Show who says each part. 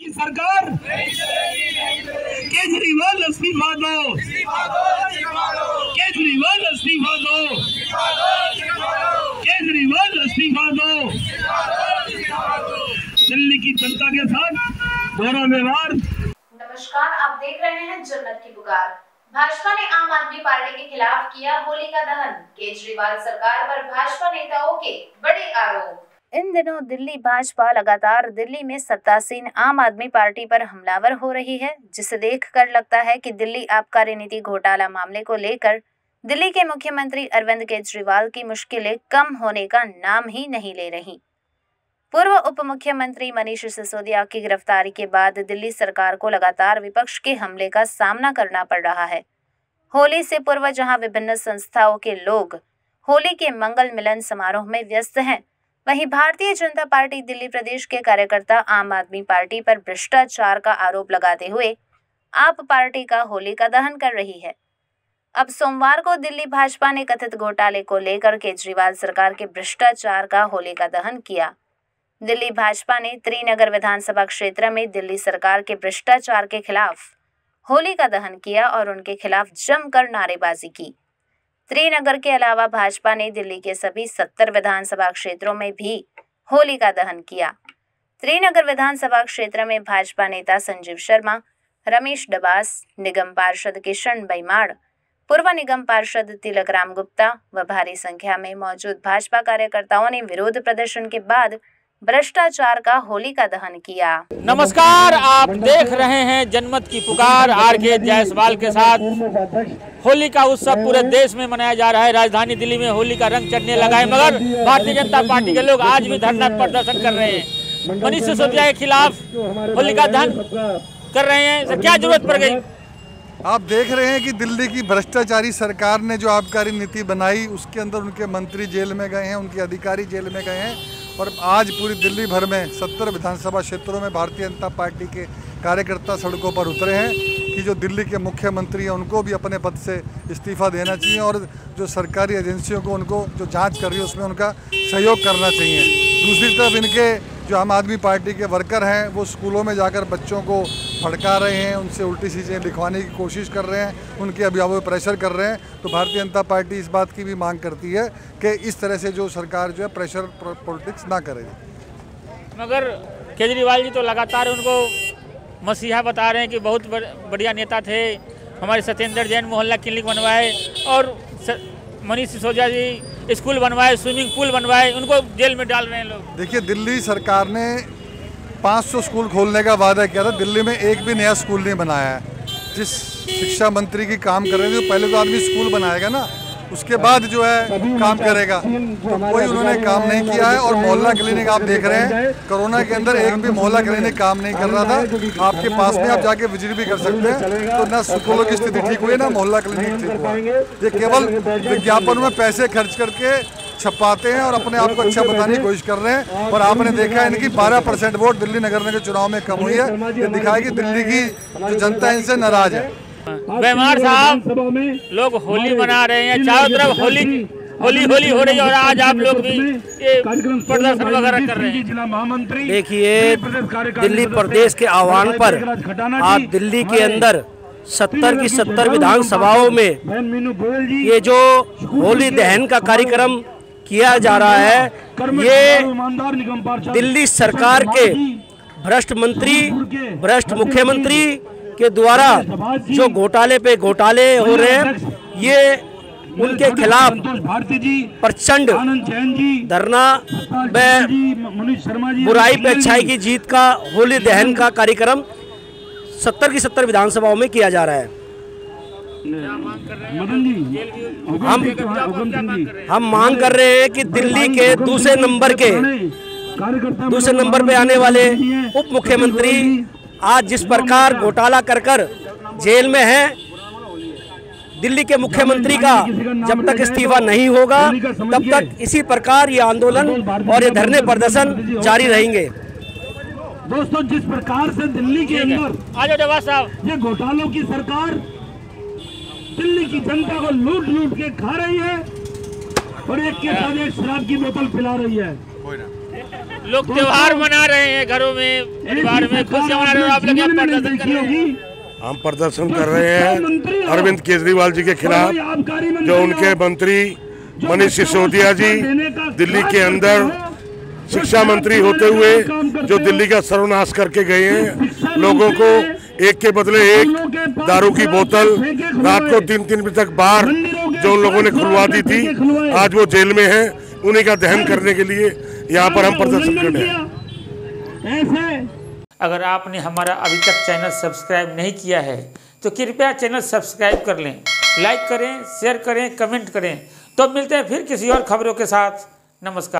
Speaker 1: की सरकार केजरीवाल इस्तीफा दो, केजरीवाल इस्तीफा दो, केजरीवाल इस्तीफा दो। दिल्ली की जनता के साथ दोहरा व्यवहार।
Speaker 2: नमस्कार, आप देख रहे हैं जन्नत की पुकार। भाजपा ने आम आदमी पार्टी के खिलाफ किया होलिका दहन। केजरीवाल सरकार पर भाजपा नेताओं के बड़े आरोप। इन दिनों दिल्ली भाजपा लगातार दिल्ली में सत्तासीन आम आदमी पार्टी पर हमलावर हो रही है, जिसे देखकर लगता है कि दिल्ली आबकारी नीति घोटाला मामले को लेकर दिल्ली के मुख्यमंत्री अरविंद केजरीवाल की मुश्किलें कम होने का नाम ही नहीं ले रही। पूर्व उप मुख्यमंत्री मनीष सिसोदिया की गिरफ्तारी के बाद दिल्ली सरकार को लगातार विपक्ष के हमले का सामना करना पड़ रहा है। होली से पूर्व जहां विभिन्न संस्थाओं के लोग होली के मंगल मिलन समारोह में व्यस्त हैं, वहीं भारतीय जनता पार्टी दिल्ली प्रदेश के कार्यकर्ता आम आदमी पार्टी पर भ्रष्टाचार का आरोप लगाते हुए आप पार्टी का होली का दहन कर रही है। अब सोमवार को दिल्ली भाजपा ने कथित घोटाले को लेकर केजरीवाल सरकार के भ्रष्टाचार का होली का दहन किया। दिल्ली भाजपा ने त्रिनगर विधानसभा क्षेत्र में दिल्ली सरकार के भ्रष्टाचार के खिलाफ होली का दहन किया और उनके खिलाफ जमकर नारेबाजी की। त्रिनगर के अलावा भाजपा ने दिल्ली के सभी 70 विधानसभा क्षेत्रों में भी होली का दहन किया। त्रिनगर विधानसभा क्षेत्र में भाजपा नेता संजीव शर्मा, रमेश डबास, निगम पार्षद किशन बैमाड़, पूर्व निगम पार्षद तिलक राम गुप्ता व भारी संख्या में मौजूद भाजपा कार्यकर्ताओं ने विरोध प्रदर्शन के बाद भ्रष्टाचार का होली का दहन किया।
Speaker 3: नमस्कार, आप देख रहे हैं जनमत की पुकार आर.के. जायसवाल के साथ। होली का उत्सव पूरे देश में मनाया जा रहा है। राजधानी दिल्ली में होली का रंग चढ़ने लगा है, मगर भारतीय जनता पार्टी के लोग आज भी धरना प्रदर्शन कर रहे हैं। मनीष सिसोदिया के खिलाफ होली का दहन कर रहे हैं। सर, क्या जरूरत पड़ गई?
Speaker 4: आप देख रहे हैं कि दिल्ली की भ्रष्टाचारी सरकार ने जो आबकारी नीति बनाई, उसके अंदर उनके मंत्री जेल में गए हैं, उनके अधिकारी जेल में गए हैं और आज पूरी दिल्ली भर में 70 विधानसभा क्षेत्रों में भारतीय जनता पार्टी के कार्यकर्ता सड़कों पर उतरे हैं कि जो दिल्ली के मुख्यमंत्री हैं उनको भी अपने पद से इस्तीफा देना चाहिए और जो सरकारी एजेंसियों को उनको जो जांच कर रही है उसमें उनका सहयोग करना चाहिए। दूसरी तरफ इनके जो आम आदमी पार्टी के वर्कर हैं वो स्कूलों में जाकर बच्चों को भड़का रहे हैं, उनसे उल्टी चीज़ें लिखवाने की कोशिश कर रहे हैं, उनके अभिभावक प्रेशर कर रहे हैं। तो भारतीय जनता पार्टी इस बात की भी मांग करती है कि इस तरह से जो सरकार जो है प्रेशर पॉलिटिक्स ना करे।
Speaker 3: मगर केजरीवाल जी तो लगातार उनको मसीहा बता रहे हैं कि बहुत बढ़िया नेता थे, हमारे सत्येंद्र जैन मोहल्ला क्लिनिक बनवाए और मनीष सिसोदिया जी स्कूल बनवाए, स्विमिंग पूल बनवाए, उनको जेल में डाल रहे हैं लोग।
Speaker 4: देखिए, दिल्ली सरकार ने 500 स्कूल खोलने का वादा किया था, दिल्ली में एक भी नया स्कूल नहीं बनाया है। जिस शिक्षा मंत्री की काम कर रहे थे, पहले तो आदमी स्कूल बनाएगा ना, उसके बाद जो है काम करेगा, तो कोई उन्होंने काम नहीं किया है। और मोहल्ला क्लिनिक आप देख रहे हैं, कोरोना के अंदर एक भी मोहल्ला क्लिनिक काम नहीं कर रहा था। आपके पास में आप जाके विजिट भी कर सकते हैं, तो ना स्कूलों की स्थिति ठीक हुई ना मोहल्ला क्लिनिक ठीक हुआ। ये केवल विज्ञापन में पैसे खर्च करके छपाते हैं और अपने आप को अच्छा बताने की कोशिश कर रहे हैं। और आपने देखा है इनकी 12% वोट दिल्ली नगर निगम चुनाव में कम हुई है। ये दिखाएगी कि दिल्ली की जो जनता है इनसे नाराज है।
Speaker 3: बैमाड़ साहब, लोग होली मना रहे हैं, चारों तरफ होली हो रही है और आज आप लोग भी ये प्रदर्शन वगैरह कर रहे हैं।
Speaker 5: देखिए, दिल्ली प्रदेश के आह्वान पर आज दिल्ली के अंदर 70 की 70 विधानसभाओं में ये जो होली दहन का कार्यक्रम किया जा रहा है, ये दिल्ली सरकार के भ्रष्ट मंत्री, भ्रष्ट मुख्यमंत्री के द्वारा जो घोटाले पे घोटाले हो रहे हैं, ये उनके खिलाफ प्रचंड धरना व बुराई पे अच्छाई की जीत का होली दहन का कार्यक्रम 70 की 70 विधानसभाओं में किया जा रहा है। हम मांग कर रहे हैं कि दिल्ली के दूसरे नंबर पे आने वाले उप मुख्यमंत्री आज जिस प्रकार घोटाला कर जेल में हैं, दिल्ली के मुख्यमंत्री का जब तक इस्तीफा नहीं होगा तब तक इसी प्रकार ये आंदोलन और ये धरने प्रदर्शन जारी रहेंगे।
Speaker 1: दोस्तों, जिस प्रकार से दिल्ली के अंदर ये घोटालों की सरकार दिल्ली की जनता को लूट के खा रही है और एक के बाद एक शराब की बोतल पिला रही है।
Speaker 3: लोग त्योहार मना रहे हैं, घरों में परिवार में खुशियां मना रहे हैं, आप लोग यहाँ प्रदर्शन कर रहे हैं।
Speaker 6: हम प्रदर्शन कर रहे हैं अरविंद केजरीवाल जी के खिलाफ। जो उनके मंत्री मनीष सिसोदिया जी दिल्ली के अंदर शिक्षा मंत्री होते हुए जो दिल्ली का सर्वनाश करके गए हैं, लोगों को एक के बदले एक दारू की बोतल रात को 3-3 बजे तक बार जो उन लोगों ने खुलवा दी थी, आज वो जेल में है। उन्हीं का दहन करने के लिए यहाँ पर हम प्रदर्शन कर रहे हैं।
Speaker 3: अगर आपने हमारा अभी तक चैनल सब्सक्राइब नहीं किया है तो कृपया चैनल सब्सक्राइब कर लें, लाइक करें, शेयर करें, कमेंट करें। तो मिलते हैं फिर किसी और खबरों के साथ। नमस्कार।